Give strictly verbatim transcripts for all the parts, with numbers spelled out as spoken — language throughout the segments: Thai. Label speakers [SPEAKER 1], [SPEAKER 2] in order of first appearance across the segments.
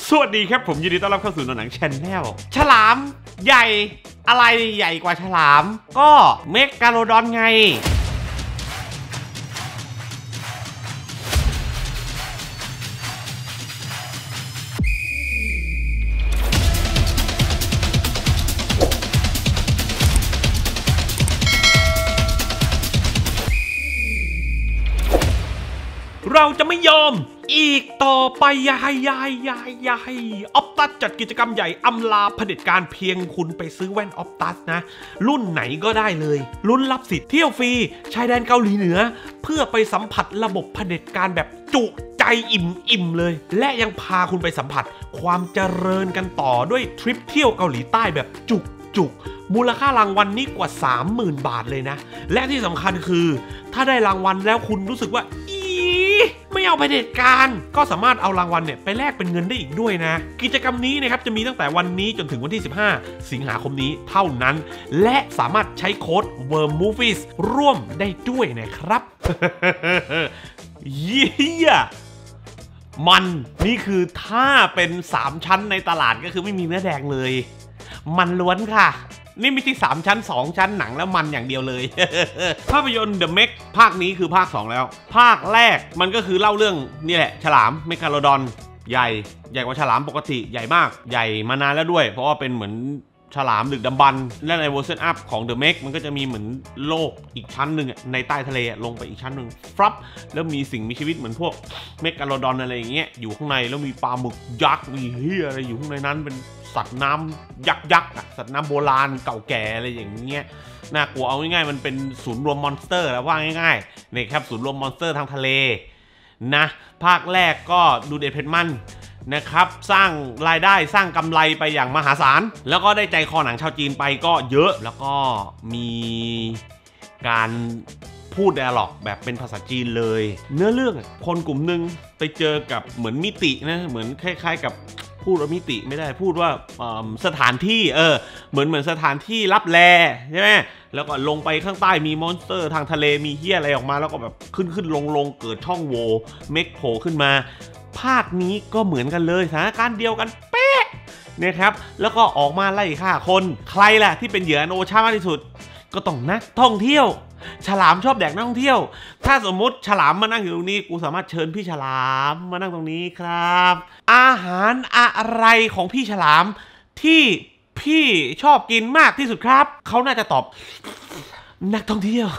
[SPEAKER 1] สวัสดีครับผมยินดีต้อนรับเข้าสู่หนังแชนแนลฉลามใหญ่อะไรใหญ่กว่าฉลามก็เมกาโลดอนไงเราจะไม่ยอมอีกต่อไปยายยายยายยายออปตัสจัดกิจกรรมใหญ่อำลาเผด็จการเพียงคุณไปซื้อแว่นออปตัสนะรุ่นไหนก็ได้เลยลุ้นรับสิทธิ์เที่ยวฟรีชายแดนเกาหลีเหนือเพื่อไปสัมผัสระบบเผด็จการแบบจุใจอิ่มอิ่มเลยและยังพาคุณไปสัมผัสความเจริญกันต่อด้วยทริปเที่ยวเกาหลีใต้แบบจุกจุกมูลค่ารางวัลนี้กว่า สามหมื่น บาทเลยนะและที่สำคัญคือถ้าได้รางวัลแล้วคุณรู้สึกว่าไม่เอาเผด็จการก็สามารถเอารางวัลเนี่ยไปแลกเป็นเงินได้อีกด้วยนะกิจกรรมนี้นะครับจะมีตั้งแต่วันนี้จนถึงวันที่สิบห้าสิงหาคมนี้เท่านั้นและสามารถใช้โค้ด เวิร์ม มูฟวี่ ร่วมได้ด้วยนะครับ เยี่ยมันนี่คือถ้าเป็นสามชั้นในตลาดก็คือไม่มีเนื้อแดงเลยมันล้วนค่ะนี่ไม่ใช่สามชั้นสองชั้นหนังแล้วมันอย่างเดียวเลย ภาพยนตร์ The Meg ภาคนี้คือภาคสองแล้วภาคแรกมันก็คือเล่าเรื่องนี่แหละฉลามเมกาโลดอนใหญ่ใหญ่กว่าฉลามปกติใหญ่มากใหญ่มานานแล้วด้วยเพราะว่าเป็นเหมือนฉลามดึกดำบรรพ์และในเวอร์ชันอัพของ The Meg มันก็จะมีเหมือนโลกอีกชั้นหนึ่งในใต้ทะเลลงไปอีกชั้นหนึ่งฟลับแล้วมีสิ่งมีชีวิตเหมือนพวกเมกาโลดอนอะไรอย่างเงี้ยอยู่ข้างในแล้วมีปลาหมึกยักษ์มีเฮียอะไรอยู่ข้างในนั้นเป็นสัตว์น้ำยักษ์ยักษ์อะสัตว์น้ำโบราณเก่าแก่อะไรอย่างเงี้ยน่ากลัวเอาง่ายๆมันเป็นศูนย์รวมมอนสเตอร์แล้วว่าง่ายๆนี่ครับศูนย์รวมมอนสเตอร์ทางทะเลนะภาคแรกก็ดูเด็ดเผ็ดมันนะครับสร้างรายได้สร้างกำไรไปอย่างมหาศาลแล้วก็ได้ใจคอหนังชาวจีนไปก็เยอะแล้วก็มีการพูดไดอะล็อกแบบเป็นภาษาจีนเลยเนื้อเรื่องคนกลุ่มหนึ่งไปเจอกับเหมือนมิตินะเหมือนคล้ายๆกับพูดว่ามิติไม่ได้พูดว่าสถานที่เออเหมือนเหมือนสถานที่ลับแลใช่ไหมแล้วก็ลงไปข้างใต้มีมอนสเตอร์ทางทะเลมีเหี้ยอะไรออกมาแล้วก็แบบขึ้นขึ้นลงลงเกิดช่องโหว่เมกโผล่ขึ้นมาภาคนี้ก็เหมือนกันเลยสถานการณ์เดียวกันเป๊ะเนี่ยครับแล้วก็ออกมาไล่ฆ่าคนใครล่ะที่เป็นเหยื่อโอชามากที่สุดก็ต้องนักท่องเที่ยวฉลามชอบแดกนักท่องเที่ยวถ้าสมมุติฉลามมานั่งอยู่ตรงนี้กูสามารถเชิญพี่ฉลามมานั่งตรงนี้ครับอาหารอะไรของพี่ฉลามที่พี่ชอบกินมากที่สุดครับเขาน่าจะตอบนักท่องเที่ยว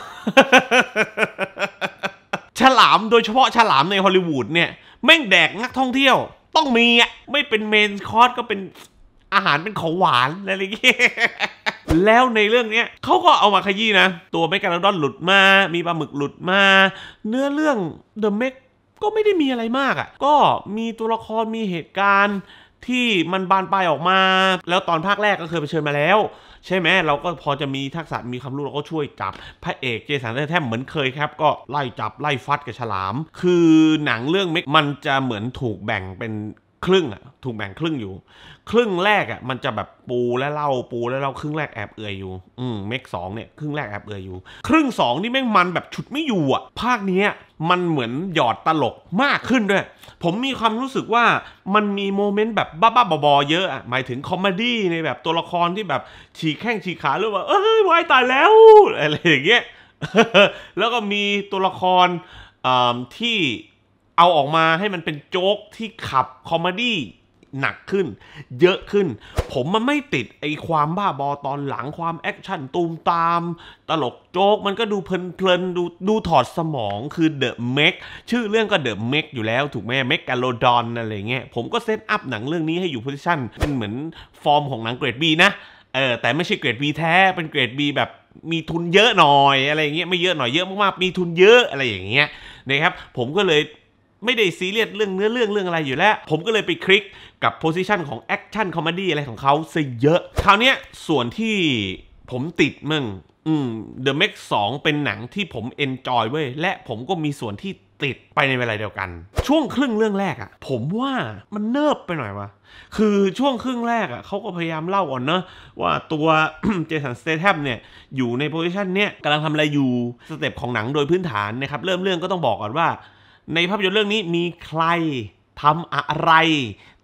[SPEAKER 1] ฉลามโดยเฉพาะฉลามในฮอลลีวูดเนี่ยแม่งแดกนักท่องเที่ยวต้องมีอ่ะไม่เป็นเมนคอร์สก็เป็นอาหารเป็นของหวานอะไรอย่างเงี้ยแล้วในเรื่องนี้เขาก็เอามาขยี้นะตัวเมกาโลดอนหลุดมามีปลาหมึกหลุดมาเนื้อเรื่องเดอะเมกก็ไม่ได้มีอะไรมากอ่ะก็มีตัวละครมีเหตุการณ์ที่มันบานปลายออกมาแล้วตอนภาคแรกก็เคยไปเชิญมาแล้วใช่ไหมเราก็พอจะมีทักษะมีความรู้เราก็ช่วยจับพระเอกเจสันสเตแธมเหมือนเคยครับก็ไล่จับไล่ฟัดกับฉลามคือหนังเรื่องเมกมันจะเหมือนถูกแบ่งเป็นครึ่งอ่ะถูกแบ่งครึ่งอยู่ครึ่งแรกอ่ะมันจะแบบปูและเล่าปูและเล่าครึ่งแรกแอบเอื่อยอยู่อืมเมกสองเนี่ยครึ่งแรกแอบเอื่อยอยู่ครึ่งสองนี่แม่งมันแบบฉุดไม่อยู่อ่ะภาคนี้มันเหมือนหยอดตลกมากขึ้นด้วยผมมีความรู้สึกว่ามันมีโมเมนต์แบบบ้าๆบอๆเยอะอ่ะหมายถึงคอมเมดี้ในแบบตัวละครที่แบบฉีกแข้งฉีกขาหรือว่าเอ้ยวายตายแล้วอะไรอย่างเงี้ย แล้วก็มีตัวละครที่เอาออกมาให้มันเป็นโจ๊กที่ขับคอมเมดี้หนักขึ้นเยอะขึ้นผมมันไม่ติดไอความบ้าบอตอนหลังความแอคชั่นตูมตามตลกโจ๊กมันก็ดูเพลินๆดูดูถอดสมองคือเดอะเมกชื่อเรื่องก็เดอะเมกอยู่แล้วถูกไหมเมกาโลดอนอะไรเงี้ยผมก็เซตอัพหนังเรื่องนี้ให้อยู่โพซิชั่นเป็นเหมือนฟอร์มของหนังเกรด บี นะเออแต่ไม่ใช่เกรด บี แท้เป็นเกรด บี แบบมีทุนเยอะหน่อยอะไรเงี้ยไม่เยอะหน่อยเยอะมากๆมีทุนเยอะอะไรอย่างเงี้ยนะครับผมก็เลยไม่ได้ซีเรียสเรื่องเนื้อเรื่องเรื่องอะไรอยู่แล้วผมก็เลยไปคลิกกับโพซิชันของแอคชั่นคอมเมดี้อะไรของเขาซะเยอะคราวนี้ส่วนที่ผมติดมึงอืม The Meg สองเป็นหนังที่ผมเอนจอยเว้ยและผมก็มีส่วนที่ติดไปในเวลาเดียวกันช่วงครึ่งเรื่องแรกอ่ะผมว่ามันเนิบไปหน่อยวะคือช่วงครึ่งแรกอ่ะเขาก็พยายามเล่าก่อนเนอะว่าตัว เจสันสเตแธมเนี่ยอยู่ในโพซิชันเนี้ยกำลังทำอะไรอยู่สเต็ปของหนังโดยพื้นฐานนะครับเริ่มเรื่องก็ต้องบอกก่อนว่าในภาพยนตร์เรื่องนี้มีใครทำอะไร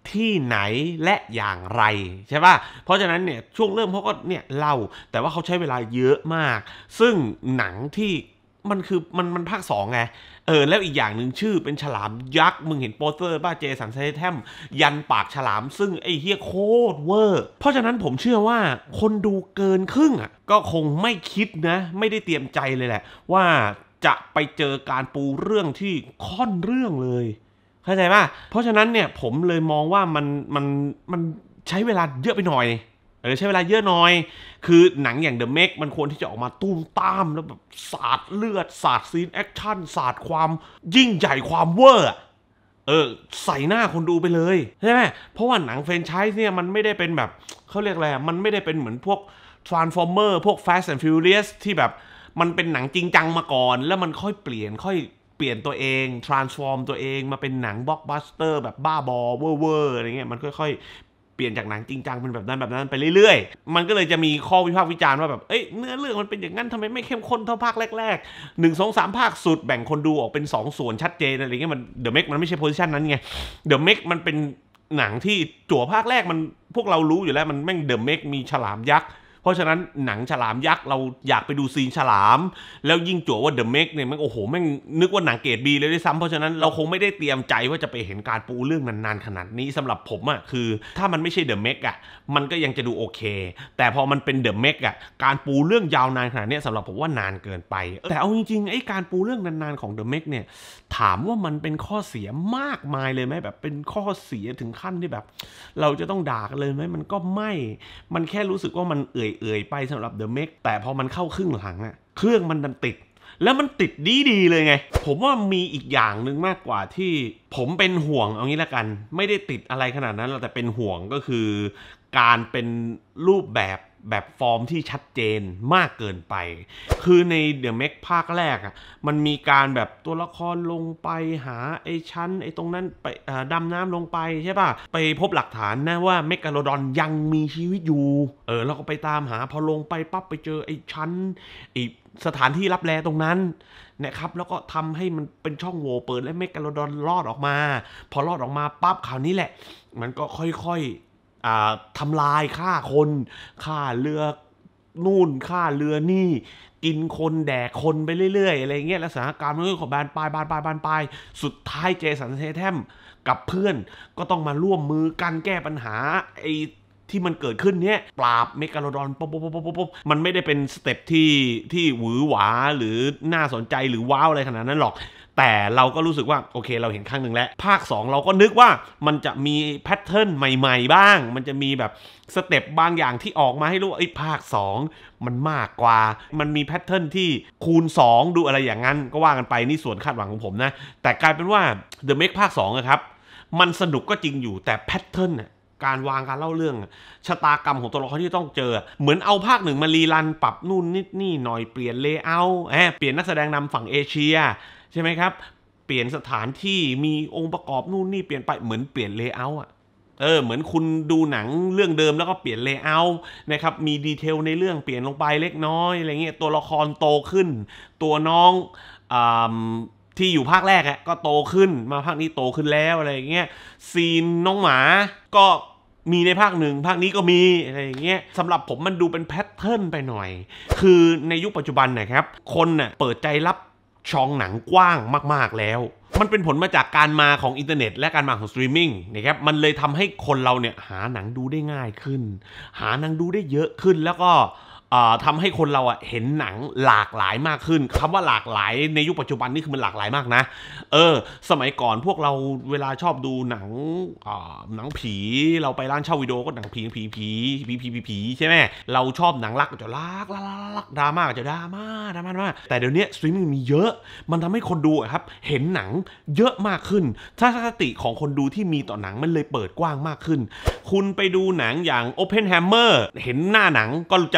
[SPEAKER 1] ที่ไหนและอย่างไรใช่ป่ะเพราะฉะนั้นเนี่ยช่วงเริ่มเขาก็เนี่ยเล่าแต่ว่าเขาใช้เวลาเยอะมากซึ่งหนังที่มันคือมันมันภาคสองไงเออแล้วอีกอย่างหนึ่งชื่อเป็นฉลามยักษ์มึงเห็นโปสเตอร์ป่ะเจสันสเตแธมยันปากฉลามซึ่งไอ้เฮียโคตรเวอร์เพราะฉะนั้นผมเชื่อว่าคนดูเกินครึ่งอ่ะก็คงไม่คิดนะไม่ได้เตรียมใจเลยแหละว่าจะไปเจอการปูเรื่องที่ค่อนเรื่องเลยเข้าใจป่ะเพราะฉะนั้นเนี่ยผมเลยมองว่ามันมันมันใช้เวลาเยอะไปหน่อยเออใช้เวลาเยอะหน่อยคือหนังอย่าง The Meg มันควรที่จะออกมาตุ้มตามแล้วแบบสาดเลือดสาดซีนแอคชั่นสาดความยิ่งใหญ่ความเวอร์เออใส่หน้าคนดูไปเลยใช่ไหมเพราะว่าหนังแฟรนไชส์เนี่ยมันไม่ได้เป็นแบบเขาเรียกอะไรมันไม่ได้เป็นเหมือนพวก Transformer พวก Fast and Furious ที่แบบมันเป็นหนังจริงจังมาก่อนแล้วมันค่อยเปลี่ยนค่อยเปลี่ยนตัวเอง transform ตัวเองมาเป็นหนังบล็อกบัสเตอร์แบบบ้าบอเวอร์เวอร์อะไรเงี้ยมันค่อยๆเปลี่ยนจากหนังจริงจังเป็นแบบนั้นแบบนั้นไปเรื่อยๆมันก็เลยจะมีข้อวิพากษ์วิจารณ์ว่าแบบเอ้ยเนื้อเรื่องมันเป็นอย่างนั้นทำไมไม่เข้มข้นเท่าภาคแรกๆหนึ่ง สอง สามภาคสุดแบ่งคนดูออกเป็นสองส่วนชัดเจนอะไรเงี้ยมันเดอะเมกมันไม่ใช่โพสิชันนั้นไงเดอะเมกมันเป็นหนังที่จั่วภาคแรกมันพวกเรารู้อยู่แล้วมันแม่งเดอะเมกมีฉลามยักษ์เพราะฉะนั้นหนังฉลามยักษ์เราอยากไปดูซีนฉลามแล้วยิ่งจั่วว่าเดอะเมกเนี่ยมันโอ้โหแม่งนึกว่าหนังเกรดบีเลยด้วยซ้ำเพราะฉะนั้นเราคงไม่ได้เตรียมใจว่าจะไปเห็นการปูเรื่องนานๆขนาดนี้สำหรับผมอ่ะคือถ้ามันไม่ใช่เดอะเมกอ่ะมันก็ยังจะดูโอเคแต่พอมันเป็นเดอะเมกอ่ะการปูเรื่องยาวนานขนาดนี้สำหรับผมว่านานเกินไปแต่เอาจริงๆไอ้การปูเรื่องนานๆของเดอะเมกเนี่ยถามว่ามันเป็นข้อเสียมากมายเลยไหมแบบเป็นข้อเสียถึงขั้นที่แบบเราจะต้องด่ากันเลยไหมมันก็ไม่มันแค่รู้สึกว่ามันเอื่อยๆไปสำหรับเดอะเมกแต่พอมันเข้าครึ่งหลังอะเครื่องมันดันติดแล้วมันติดดีๆเลยไงผมว่ามีอีกอย่างหนึ่งมากกว่าที่ผมเป็นห่วงเอางี้ละกันไม่ได้ติดอะไรขนาดนั้นแต่เป็นห่วงก็คือการเป็นรูปแบบแบบฟอร์มที่ชัดเจนมากเกินไปคือในเดอะเมกภาคแรกอ่ะมันมีการแบบตัวละครลงไปหาไอ้ชั้นไอ้ตรงนั้นไปดำน้ำลงไปใช่ป่ะไปพบหลักฐานนะว่าเมกาโลดอนยังมีชีวิตอยู่เออเราก็ไปตามหาพอลงไปปั๊บไปเจอไอ้ชั้นไอ้สถานที่ลับแลตรงนั้นนะครับแล้วก็ทำให้มันเป็นช่องโหว่เปิดและเมกาโลดอนรอดออกมาพอรอดออกมาปั๊บคราวนี้แหละมันก็ค่อยๆทำลายฆ่าคนฆ่าเรือนู่นฆ่าเรือนี่กินคนแดกคนไปเรื่อยๆอะไรเงี้ยแล้วสถานการณ์มันก็ขอบานปลายบานปลายบานปลายสุดท้ายเจสันสเตแธมกับเพื่อนก็ต้องมาร่วมมือกันแก้ปัญหาไอ้ที่มันเกิดขึ้นเนี้ยปราบเมกาโลดอนปุ๊บปุ๊บปุ๊บปุ๊บมันไม่ได้เป็นสเต็ปที่ที่หวือหวาหรือน่าสนใจหรือว้าวอะไรขนาดนั้นหรอกแต่เราก็รู้สึกว่าโอเคเราเห็นครั้งหนึ่งแล้วภาคสองเราก็นึกว่ามันจะมีแพทเทิร์นใหม่ๆบ้างมันจะมีแบบสเต็ปบางอย่างที่ออกมาให้รู้ว่าไอ้ภาคสองมันมากกว่ามันมีแพทเทิร์นที่คูณสองดูอะไรอย่างนั้นก็ว่ากันไปนี่ส่วนคาดหวังของผมนะแต่กลายเป็นว่า The Meg ภาคสองอะครับมันสนุกก็จริงอยู่แต่แพทเทิร์นการวางการเล่าเรื่องชะตากรรมของตัวละครที่ต้องเจอเหมือนเอาภาคหนึ่งมารีรันปรับนู่นนิดนี่หน่อยเปลี่ยนเลเยอร์แอบเปลี่ยนนักแสดงนำฝั่งเอเชียใช่ไหมครับเปลี่ยนสถานที่มีองค์ประกอบนู่นนี่เปลี่ยนไปเหมือนเปลี่ยนเลเยอร์อ่ะเออเหมือนคุณดูหนังเรื่องเดิมแล้วก็เปลี่ยนเลเยอร์นะครับมีดีเทลในเรื่องเปลี่ยนลงไปเล็กน้อยอะไรเงี้ยตัวละครโตขึ้นตัวน้องอ่าที่อยู่ภาคแรกอะก็โตขึ้นมาภาคนี้โตขึ้นแล้วอะไรเงี้ยซีนน้องหมาก็มีในภาคหนึ่งภาคนี้ก็มีอะไรอย่างเงี้ยสำหรับผมมันดูเป็นแพทเทิร์นไปหน่อยคือในยุคปัจจุบันนะครับคนน่ะเปิดใจรับช่องหนังกว้างมากๆแล้วมันเป็นผลมาจากการมาของอินเทอร์เน็ตและการมาของสตรีมมิ่งนะครับมันเลยทำให้คนเราเนี่ยหาหนังดูได้ง่ายขึ้นหาหนังดูได้เยอะขึ้นแล้วก็ทำให้คนเราอ่ะเห็นหนังหลากหลายมากขึ้นคำว่าหลากหลายในยุคปัจจุบันนี่คือมันหลากหลายมากนะเออสมัยก่อนพวกเราเวลาชอบดูหนังหนังผีเราไปร้านเช่าวิดีโอก็หนังผีผีผีผีผีผีผีใช่ไหมเราชอบหนังรักก็จะรักรักรักดราม่าก็จะดราม่าดราม่ามากแต่เดี๋ยวนี้สตรีมมิ่งมีเยอะมันทำให้คนดูครับเห็นหนังเยอะมากขึ้นทัศนคติของคนดูที่มีต่อหนังมันเลยเปิดกว้างมากขึ้นคุณไปดูหนังอย่าง Oppenheimer เห็นหน้าหนังก็จะรู้แล้ว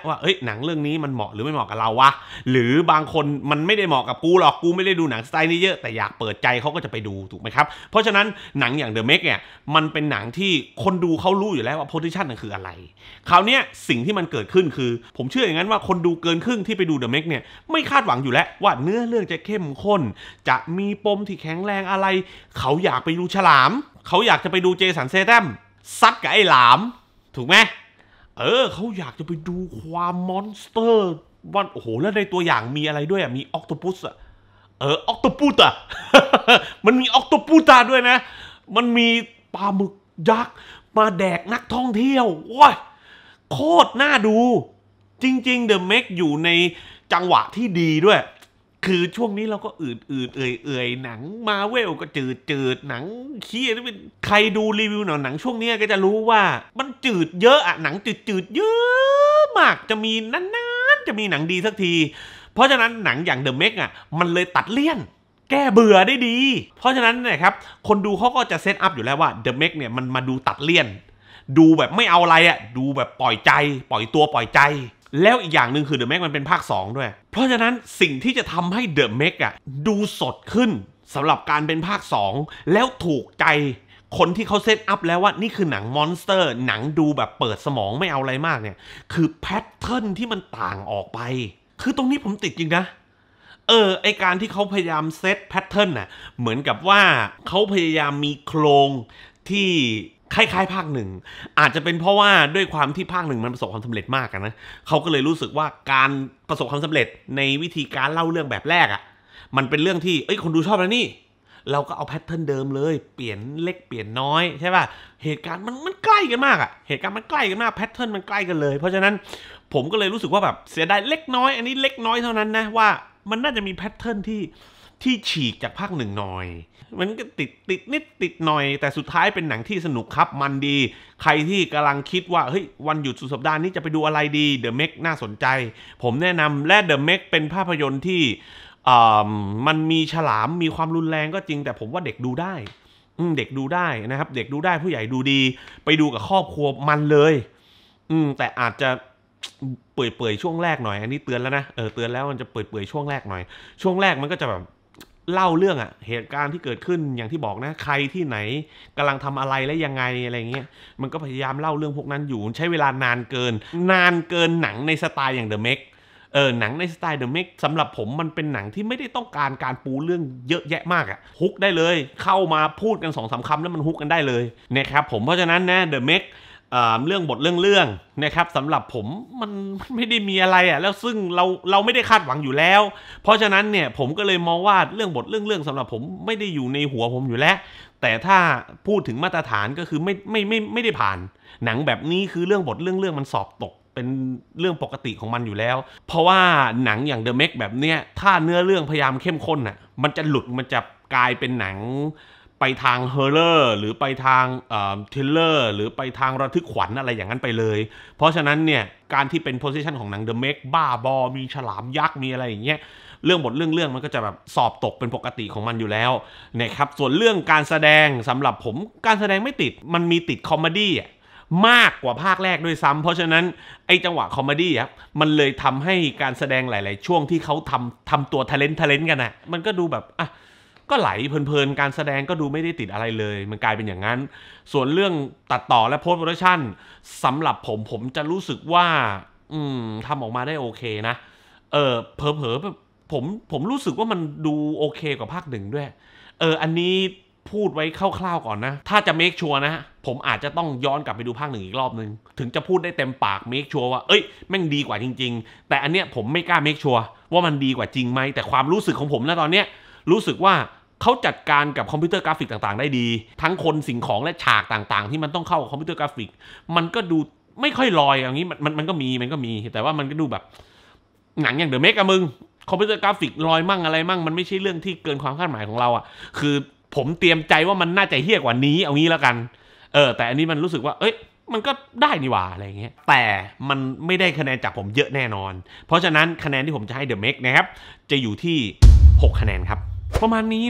[SPEAKER 1] ว่าเอ้ยหนังเรื่องนี้มันเหมาะหรือไม่เหมาะกับเราวะหรือบางคนมันไม่ได้เหมาะกับกูหรอกกูไม่ได้ดูหนังสไตล์นี้เยอะแต่อยากเปิดใจเขาก็จะไปดูถูกไหมครับเพราะฉะนั้นหนังอย่าง The Meg เนี่ยมันเป็นหนังที่คนดูเขารู้อยู่แล้วว่า position นั่นคืออะไรคราวนี้สิ่งที่มันเกิดขึ้นคือผมเชื่ออย่างนั้นว่าคนดูเกินครึ่งที่ไปดู The Meg เนี่ยไม่คาดหวังอยู่แล้วว่าเนื้อเรื่องจะเข้มข้นจะมีปมที่แข็งแรงอะไรเขาอยากไปดูฉลามเขาอยากจะไปดูเจสัน สเตทัมซัดกับไอ้หลามถูกไหมเออเขาอยากจะไปดูความมอนสเตอร์วันโอ้โหแล้วในตัวอย่างมีอะไรด้วยอ่ะมีออคโตปัสอ่ะเออออคโตปัสอ่ะ มันมีออคโตปัสด้วยนะมันมีปลาหมึกยักษ์มาแดกนักท่องเที่ยวโอ้ยโคตรน่าดูจริงๆ The Meg อยู่ในจังหวะที่ดีด้วยคือช่วงนี้เราก็อืดอืดเอื่อยเอื่อยหนังมาเวลก็จืดจืดหนังขี้นี่เป็นใครดูรีวิวหนังหนังช่วงนี้ก็จะรู้ว่ามันจืดเยอะอะหนังจืดจืดเยอะมากจะมีนานๆจะมีหนังดีสักทีเพราะฉะนั้นหนังอย่าง The Meg อ่ะมันเลยตัดเลี่ยนแก้เบื่อได้ดีเพราะฉะนั้นเนี่ยครับคนดูเขาก็จะเซตอัพอยู่แล้วว่า The Meg เนี่ยมันมาดูตัดเลี่ยนดูแบบไม่เอาอะไรอ่ะดูแบบปล่อยใจปล่อยตัวปล่อยใจแล้วอีกอย่างหนึ่งคือ The Meg มันเป็นภาคสองด้วยเพราะฉะนั้นสิ่งที่จะทำให้ The Meg อ่ะดูสดขึ้นสำหรับการเป็นภาคสองแล้วถูกใจคนที่เขาเซตอัพแล้วว่านี่คือหนังมอนสเตอร์หนังดูแบบเปิดสมองไม่เอาอะไรมากเนี่ยคือแพทเทิร์นที่มันต่างออกไปคือตรงนี้ผมติดจริงนะเออไอการที่เขาพยายามเซตแพทเทิร์นน่ะเหมือนกับว่าเขาพยายามมีโครงที่คล้ายๆภาคหนึ่งอาจจะเป็นเพราะว่าด้วยความที่ภาคหนึ่งมันประสบความสำเร็จมากนะเขาก็เลยรู้สึกว่าการประสบความสำเร็จในวิธีการเล่าเรื่องแบบแรกอ่ะมันเป็นเรื่องที่เอ้ยคนดูชอบแล้วนี่เราก็เอาแพทเทิร์นเดิมเลยเปลี่ยนเล็กเปลี่ยนน้อยใช่ป่ะเหตุการณ์มันมันใกล้กันมากอ่ะเหตุการณ์มันใกล้กันมากแพทเทิร์นมันใกล้กันเลยเพราะฉะนั้นผมก็เลยรู้สึกว่าแบบเสียดายเล็กน้อยอันนี้เล็กน้อยเท่านั้นนะว่ามันน่าจะมีแพทเทิร์นที่ที่ฉีกจากภาคหนึ่งหน่อยมันก็ติดติดนิดติดหน่อยแต่สุดท้ายเป็นหนังที่สนุกครับมันดีใครที่กำลังคิดว่าเฮ้ยวันหยุดสุดสัปดาห์นี้จะไปดูอะไรดี The Meg น่าสนใจผมแนะนำและ The Meg เป็นภาพยนตร์ที่มันมีฉลามมีความรุนแรงก็จริงแต่ผมว่าเด็กดูได้เด็กดูได้นะครับเด็กดูได้ผู้ใหญ่ดูดีไปดูกับครอบครัวมันเลยอืมแต่อาจจะเปื่อยๆช่วงแรกหน่อยอันนี้เตือนแล้วนะเออเตือนแล้วมันจะเปื่อยๆช่วงแรกหน่อยช่วงแรกมันก็จะแบบเล่าเรื่องอะเหตุการณ์ที่เกิดขึ้นอย่างที่บอกนะใครที่ไหนกำลังทำอะไรและยังไงอะไรเงี้ยมันก็พยายามเล่าเรื่องพวกนั้นอยู่ใช้เวลานานเกินนานเกินหนังในสไตล์อย่าง The Meg เออหนังในสไตล์ The Meg สำหรับผมมันเป็นหนังที่ไม่ได้ต้องการการปูเรื่องเยอะแยะมากอะฮุกได้เลยเข้ามาพูดกันสองสามคำแล้วมันฮุกกันได้เลยนะครับผมเพราะฉะนั้นนะ The Megเรื่องบทเรื่องเรื่องนะครับสำหรับผมมันไม่ได้มีอะไรอ่ะแล้วซึ่งเราเราไม่ได้คาดหวังอยู่แล้วเพราะฉะนั้นเนี่ยผมก็เลยมองว่าเรื่องบทเรื่องเรื่องสำหรับผมไม่ได้อยู่ในหัวผมอยู่แล้วแต่ถ้าพูดถึงมาตรฐานก็คือไม่ไม่ไม่ไม่ได้ผ่านหนังแบบนี้คือเรื่องบทเรื่องเรื่องมันสอบตกเป็นเรื่องปกติของมันอยู่แล้วเพราะว่าหนังอย่าง The Meg แบบเนี้ยถ้าเนื้อเรื่องพยายามเข้มข้นอ่ะมันจะหลุดมันจะกลายเป็นหนังไปทางฮอร์เรอร์หรือไปทางเอ่อทริลเลอร์หรือไปทางระทึกขวัญอะไรอย่างนั้นไปเลยเพราะฉะนั้นเนี่ยการที่เป็นโพสิชันของหนัง The Meg บ้าบอมีฉลามยักษ์มีอะไรอย่างเงี้ยเรื่องบทเรื่องเรื่องมันก็จะแบบสอบตกเป็นปกติของมันอยู่แล้วนะครับส่วนเรื่องการแสดงสำหรับผมการแสดงไม่ติดมันมีติดคอมเมดี้มากกว่าภาคแรกด้วยซ้ำเพราะฉะนั้นไอ้จังหวะคอมเมดี้อ่ะมันเลยทำให้การแสดงหลายๆช่วงที่เขาทำทำตัวทะเลนทะเลนกันอ่ะมันก็ดูแบบอ่ะก็ไหลเพลินๆการแสดงก็ดูไม่ได้ติดอะไรเลยมันกลายเป็นอย่างนั้นส่วนเรื่องตัดต่อและโพสต์โปรดักชั่นสำหรับผมผมจะรู้สึกว่าอืมทำออกมาได้โอเคนะเออเผลอๆผมผมรู้สึกว่ามันดูโอเคกว่าภาคหนึ่งด้วยเอออันนี้พูดไว้คร่าวๆก่อนนะถ้าจะเมคชัวร์นะผมอาจจะต้องย้อนกลับไปดูภาคหนึ่งอีกรอบนึงถึงจะพูดได้เต็มปากเมคชัวร์ว่าเอ้ยแม่งดีกว่าจริงๆแต่อันเนี้ยผมไม่กล้าเมคชัวร์ว่ามันดีกว่าจริงไหมแต่ความรู้สึกของผมนะตอนเนี้ยรู้สึกว่าเขาจัดการกับคอมพิวเตอร์กราฟิกต่างๆได้ดีทั้งคนสิ่งของและฉากต่างๆที่มันต้องเข้ากับคอมพิวเตอร์กราฟิกมันก็ดูไม่ค่อยลอยอย่างนี้มันมันก็มีมันก็มีแต่ว่ามันก็ดูแบบหนังอย่าง The Meg อะมึงคอมพิวเตอร์กราฟิกลอยมั่งอะไรมั่งมันไม่ใช่เรื่องที่เกินความคาดหมายของเราอ่ะคือผมเตรียมใจว่ามันน่าจะเหี้ยกว่านี้เอางี้แล้วกันเออแต่อันนี้มันรู้สึกว่าเอ้ยมันก็ได้นี่หว่าอะไรเงี้ยแต่มันไม่ได้คะแนนจากผมเยอะแน่นอนเพราะฉะนั้นคะแนนที่ผมจะให้ The Meg นะครับจะอยู่ที่หกคะแนนครับประมาณนี้นะ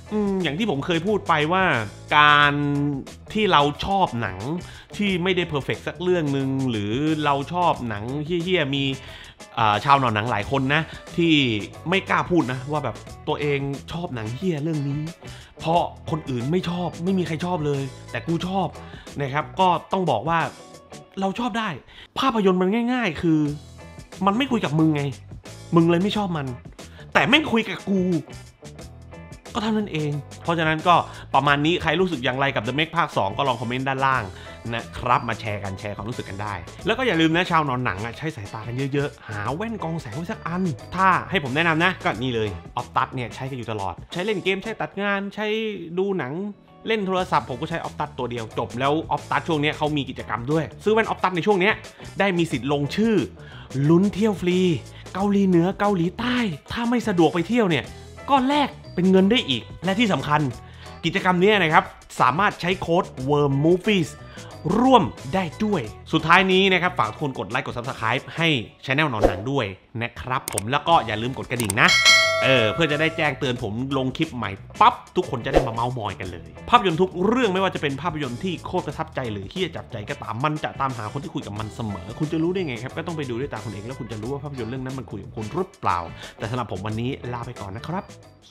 [SPEAKER 1] อืมอย่างที่ผมเคยพูดไปว่าการที่เราชอบหนังที่ไม่ได้เพอร์เฟกต์สักเรื่องหนึ่งหรือเราชอบหนังเฮี้ยๆมีชาวหนอนหนังหลายคนนะที่ไม่กล้าพูดนะว่าแบบตัวเองชอบหนังเฮี้ยเรื่องนี้เพราะคนอื่นไม่ชอบไม่มีใครชอบเลยแต่กูชอบนะครับก็ต้องบอกว่าเราชอบได้ภาพยนตร์มันง่ายๆคือมันไม่คุยกับมึงไงมึงเลยไม่ชอบมันแต่แม่งคุยกับกูก็เท่านั้นเองเพราะฉะนั้นก็ประมาณนี้ใครรู้สึกอย่างไรกับ The Meg ภาคสองก็ลองคอมเมนต์ด้านล่างนะครับมาแชร์กันแชร์ความรู้สึกกันได้แล้วก็อย่าลืมนะชาวนอนหนังใช้สายตากันเยอะๆหาแว่นกรองแสงไว้สักอันถ้าให้ผมแนะนำนะก็นี่เลยออฟตัสเนี่ยใช้กันอยู่ตลอดใช้เล่นเกมใช้ตัดงานใช้ดูหนังเล่นโทรศัพท์ผมก็ใช้ออฟตัสตัวเดียวจบแล้วออฟตัสช่วงนี้เขามีกิจกรรมด้วยซื้อแว่นออฟตัสในช่วงนี้ได้มีสิทธิ์ลงชื่อลุ้นเที่ยวฟรีเกาหลีเหนือเกาหลีใต้ถ้าไม่สะดวกไปเที่ยวเนี่ยก็แลกเป็นเงินได้อีกและที่สำคัญกิจกรรมนี้นะครับสามารถใช้โค้ด เวิร์ม มูฟวี่ ร่วมได้ด้วยสุดท้ายนี้นะครับฝากทุกคนกดไลค์กด ซับสไครบ์ ให้ Channel หนอนหนังด้วยนะครับผมแล้วก็อย่าลืมกดกระดิ่งนะเออเพื่อจะได้แจ้งเตือนผมลงคลิปใหม่ปั๊บทุกคนจะได้มาเมาส์มอยกันเลยภาพยนตร์ทุกเรื่องไม่ว่าจะเป็นภาพยนตร์ที่โคตรประทับใจหรือที่จะจับใจก็ตามมันจะตามหาคนที่คุยกับมันเสมอคุณจะรู้ได้ไงครับก็ต้องไปดูด้วยตาคุณเองแล้วคุณจะรู้ว่าภาพยนตร์เรื่องนั้นมันคุยกับคุณหรือเปล่าแต่สำหรับผมวันนี้ลาไปก่อนนะครับ